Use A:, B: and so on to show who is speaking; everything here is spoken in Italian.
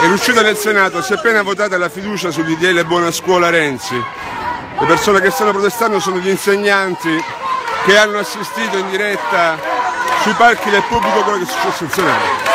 A: È riuscita nel Senato, si è appena votata la fiducia sul DDL Buona Scuola Renzi. Le persone che stanno protestando sono gli insegnanti che hanno assistito in diretta sui palchi del pubblico quello che è successo in Senato.